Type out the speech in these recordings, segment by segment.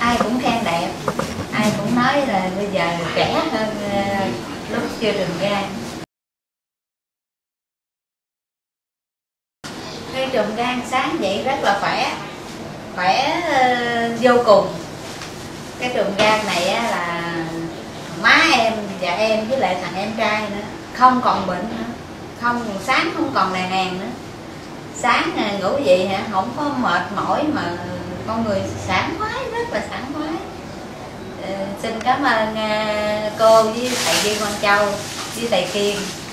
ai cũng khen đẹp, ai cũng nói là bây giờ trẻ hơn lúc chưa trùm gan. Khi trùm gan sáng dậy rất là khỏe vô cùng. Cái trùm gan này á, là má em và em với lại thằng em trai nữa không còn bệnh nữa, sáng không còn lè nàn nữa. Sáng ngủ dậy hả, không có mệt mỏi mà con người sảng khoái, rất là sảng khoái. Xin cảm ơn cô với thầy Duy Quang Châu với thầy Kiên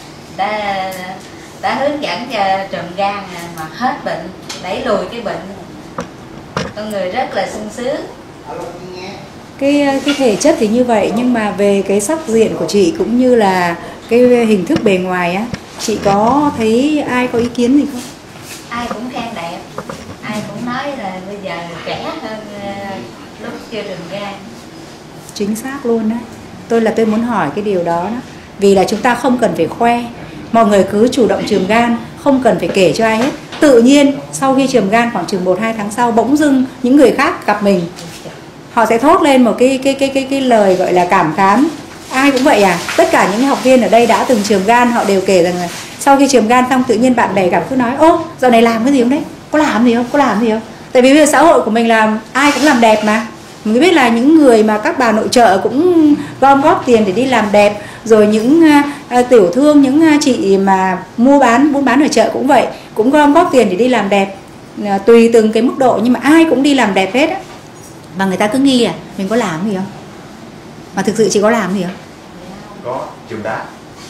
đã hướng dẫn cho trùm gan mà hết bệnh, đẩy lùi cái bệnh, con người rất là sung sướng. Cái thể chất thì như vậy, nhưng mà về cái sắc diện của chị cũng như là cái hình thức bề ngoài á, chị có thấy ai có ý kiến gì không? Ai cũng khen đẹp, ai cũng nói là bây giờ trẻ hơn lúc chưa trùm gan. Chính xác luôn đấy. Tôi muốn hỏi cái điều đó đó. Vì là chúng ta không cần phải khoe, mọi người cứ chủ động trùm gan, không cần phải kể cho ai hết. Tự nhiên sau khi trùm gan khoảng chừng 1-2 tháng sau, bỗng dưng những người khác gặp mình, họ sẽ thốt lên một cái lời gọi là cảm thán. Ai cũng vậy à? Tất cả những học viên ở đây đã từng trùm gan, họ đều kể rằng là sau khi trùm gan xong tự nhiên bạn bè gặp cứ nói: ô, dạo này làm cái gì không đấy? Có làm gì không? Có làm gì không? Tại vì bây giờ xã hội của mình là ai cũng làm đẹp mà. Mình biết là những người mà các bà nội trợ cũng gom góp tiền để đi làm đẹp, rồi những tiểu thương, những chị mà buôn bán ở chợ cũng vậy, cũng gom góp tiền để đi làm đẹp, tùy từng cái mức độ, nhưng mà ai cũng đi làm đẹp hết á. Và người ta cứ nghi mình có làm gì không? Mà thực sự chị có làm gì không? Có, trùm đá.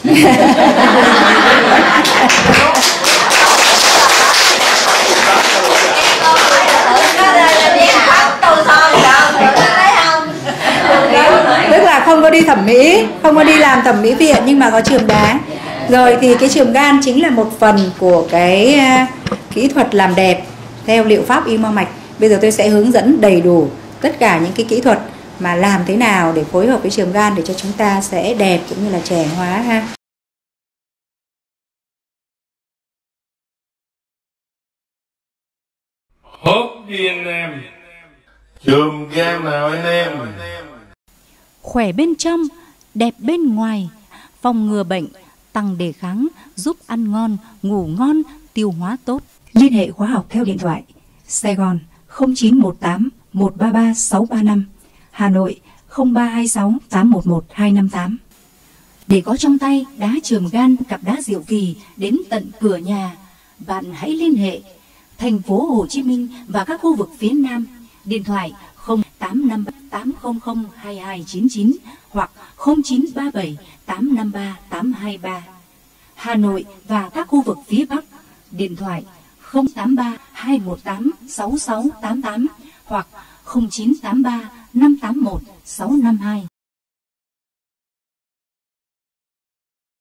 Tức là không có đi thẩm mỹ, không có đi làm thẩm mỹ viện, nhưng mà có trùm đá. Rồi thì cái trùm gan chính là một phần của cái kỹ thuật làm đẹp theo liệu pháp y mo mạch. Bây giờ tôi sẽ hướng dẫn đầy đủ tất cả những cái kỹ thuật mà làm thế nào để phối hợp với trùm gan để cho chúng ta sẽ đẹp cũng như là trẻ hóa ha. Hốt đi anh em, trùm gan nào anh em? Khỏe bên trong, đẹp bên ngoài, phòng ngừa bệnh, tăng đề kháng, giúp ăn ngon, ngủ ngon, tiêu hóa tốt. Liên hệ khóa học theo điện thoại: Sài Gòn 0918 133 635, Hà Nội 0326 811 258. Để có trong tay đá trùm gan, cặp đá diệu kỳ đến tận cửa nhà, bạn hãy liên hệ thành phố Hồ Chí Minh và các khu vực phía Nam. Điện thoại 0858 800 2299 hoặc 0937 853 823. Hà Nội và các khu vực phía Bắc, điện thoại 083 218 6688 hoặc 0983 581 652.